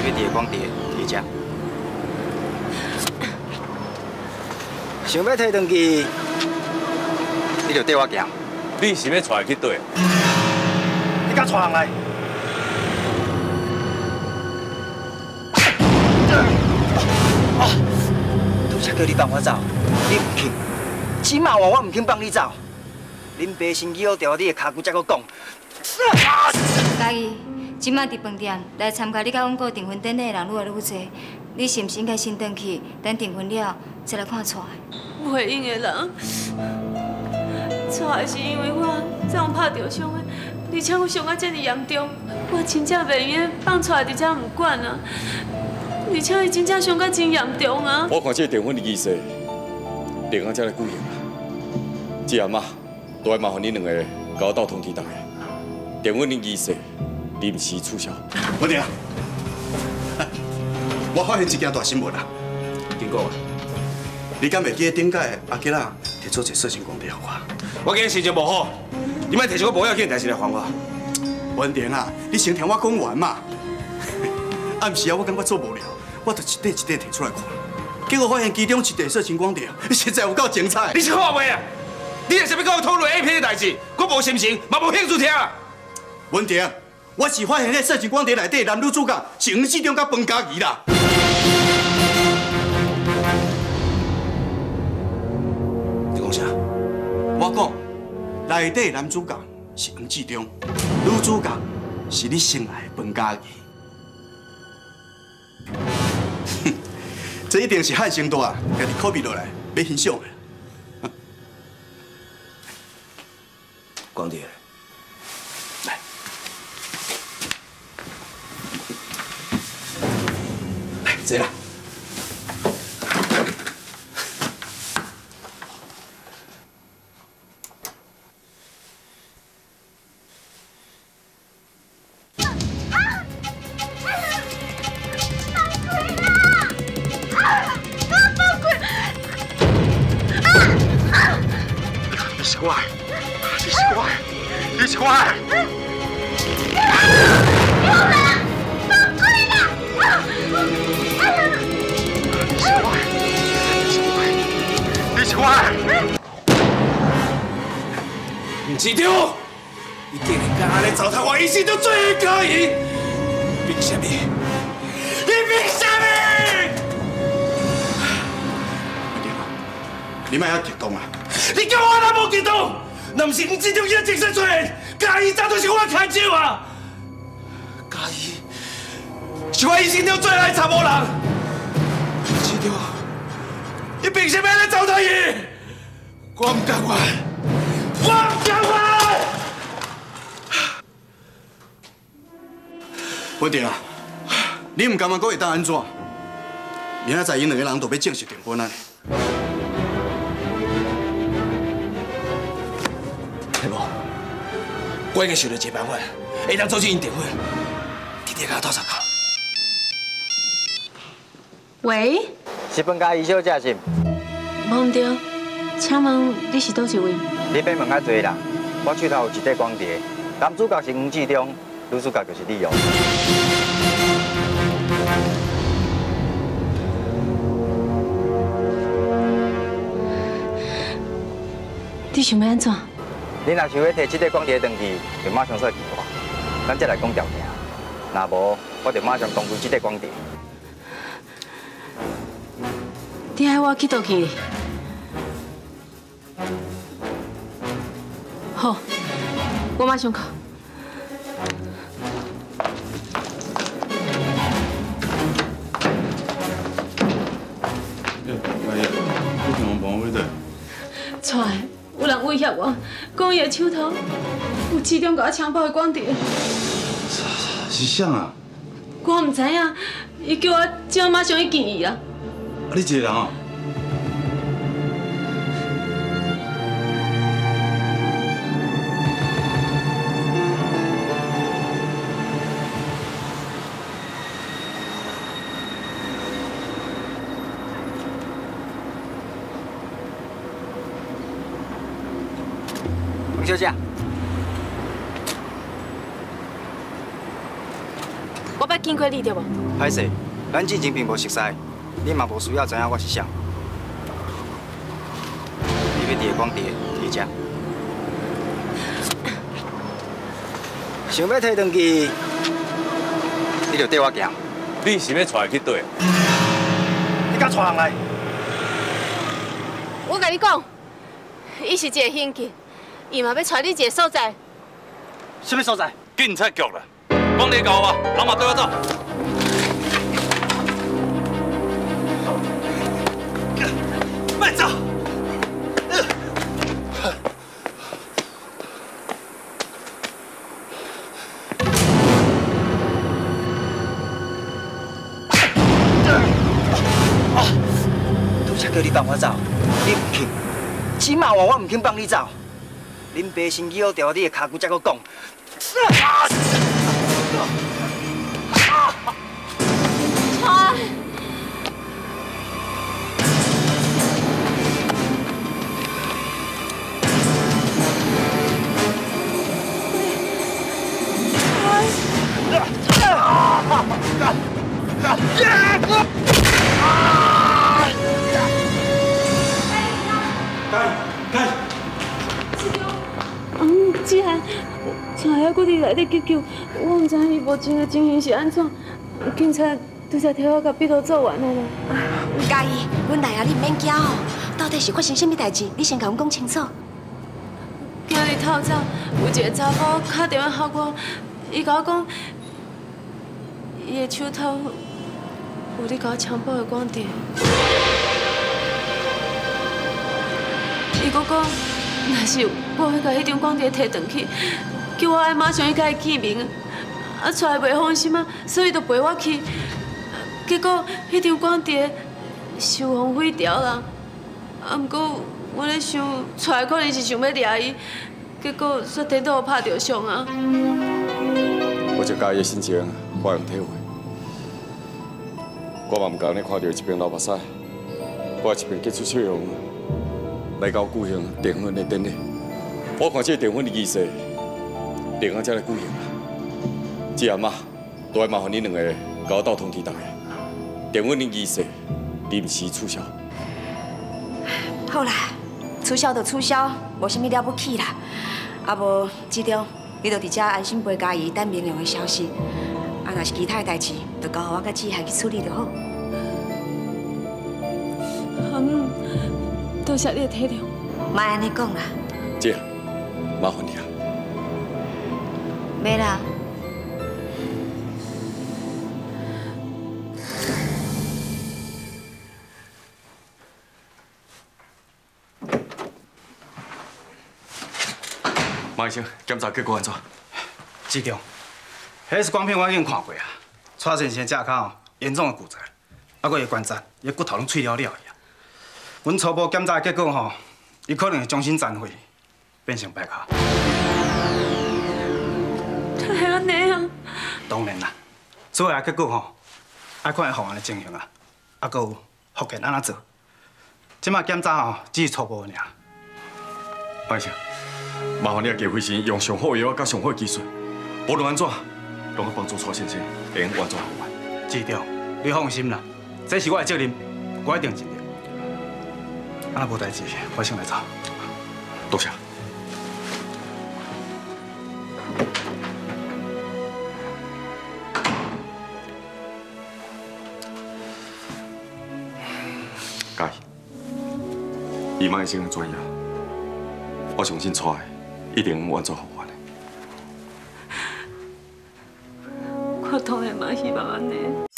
要伫个广地伫遮。想要摕转去，你就缀我行。 你是要带去对？ 你敢带人来？拄则叫你放我走，你唔肯。起码我唔肯放你走。恁爸先咬掉你的骹骨，才搁讲。 嘉义，即摆伫饭店来参加你甲阮哥订婚典礼的人愈来愈多，你是毋是应该先回去，等订婚了再来看娶？ 袂用的人，娶的是因为我这样拍着伤的，而且我伤啊这么严重，我真正袂用放出来伫遮唔管啊！而且伊真正伤到真严重啊！ 我看这订婚的仪式，另外才来举行啦。姐阿妈，都要麻烦恁两个甲我斗通知大家，订婚的仪式临时取消。 文婷，我发现一件大新闻啦，经过啊，你敢袂记得顶届阿吉拉摕出一个色情光碟互我？ 我今日心情无好，你莫摕一个无要紧的代志来还我。 文婷啊，你先听我讲完嘛。暗时啊，我感觉做无聊，我就一块一块摕出来看，结果发现其中一块色情光碟实在有够精彩。 你是看袂啊？你为什么跟我讨论 A 片的代志？我无心情，嘛无兴趣听。 文婷，我是发现迄色情光碟内底男女主角是黄志忠甲彭佳怡啦。你讲啥？我讲内底男主角是黄志忠，女主角是你心爱的彭佳怡。哼，这一定是汉生大家己 copy 落来要欣赏的。 光碟，来，来，坐啦。 你是我的，你是我的，你是我的。你是我的。 唔是对，你竟然敢安尼糟蹋我一生中最爱嘉怡，凭什么？你凭什么？ 你莫遐激动啊！ 你叫我哪无激动？若唔是你这种嘢精神出现，嘉怡早就是我牵手啊！嘉怡是我一生中最爱查某人，是对，你凭什么来糟蹋伊？我唔甘愿，我唔甘愿！ 文婷啊，你唔甘愿，我会当安怎？明仔载因两个人都要正式订婚啊！ 对无？我已经想到一个办法，会当阻止因订婚。弟弟甲我斗相共。 喂， 是彭佳怡小姐是？ 无对，请问你是倒一位？ 你别问较多啦，我手头有一块光碟，男主角是黄志忠，女主角就是李荣。 你想要安怎？ 你若想要摕这块光碟转去，就马上说句话，咱再来讲条件。若无，我就马上公开这块光碟。 你爱我去倒去？好，我马上到。 哎呀，你怎么帮我的？ 出来，有人威胁我，讲伊的手头有其中甲我强暴的光碟。 是啥啊？ 我唔知影，伊叫我即马上去见伊啊！ 啊，你一个人啊？ 黄小姐， 我要见过你对无？ 歹势，咱之前并无熟悉，你嘛无需要知影我是谁。你要伫个广地伫遮，想要摕登记，你就缀我行。 你是要带去对？ 你敢带人来？ 我甲你讲，伊是一个刑警，伊嘛要带你一个所在。 什么所在？ 警察局啦！讲你搞我，人嘛对我走。 慢走！ 拄则叫你放我走，你唔肯。即马话我唔肯放你走。恁爸先咬掉你的骹骨，才搁讲。 既然带还搁伫内底急救，我唔知伊目前的情形是安怎。警察拄则替我甲笔录做完了啦。 唔介意，阮来啊，你唔免惊哦。到底是发生什么代志？你先甲阮讲清楚。 今日透早有一个查甫打电话给我，伊甲我讲，伊的手头有你甲我强暴的光碟。伊搁讲，若是我要甲迄张光碟摕转去，叫我爱马上去甲伊见面，啊，带袂放心啊，所以就陪我去。结果迄张光碟受风毁掉啦，啊，毋过我咧想，带可能是想要掠伊，结果煞颠倒拍着伤啊。 我就甲伊的心情我用体会，我嘛毋甘呢看到一边流目屎，我一边结出笑容。来到举行订婚的典礼，我看这订婚的仪式，连安才来举行啦。这阿妈都要麻烦你两个甲我斗通知大家，订婚的仪式临时取消。 好啦，取消就取消，无啥物了不起啦。啊无，志忠，你就伫遮安心陪家己等明亮的消息。啊，若是其他的代志，就交互我甲志海去处理就好。 多谢你的体谅。 莫安尼讲啦。 姐，麻烦你啊。 没啦。 马医生，检查结果安怎？ 志忠，迄是光片我已经看过啊，蔡先生脚骹严重的骨折，啊，佮伊关节、伊骨头拢碎了了去啊。阮初步检查的结果吼，伊可能会终身残废，变成白卡。 太安尼啊！ 当然啦，最后的结果吼，爱看伊复原的情形啊，啊，佮有复健安怎做。即马检查吼，只是初步尔。 马医生，麻烦你啊，加费时用上好的药甲上好的技术，无论安怎，拢要帮助蔡先生会用完全复原。 志忠，你放心啦，这是我的责任，我一定尽力。啊，若无代志，我先来走。 多谢。介意，以马医生的专业，我相信蔡一定完全复原的。 我当然嘛希望安尼。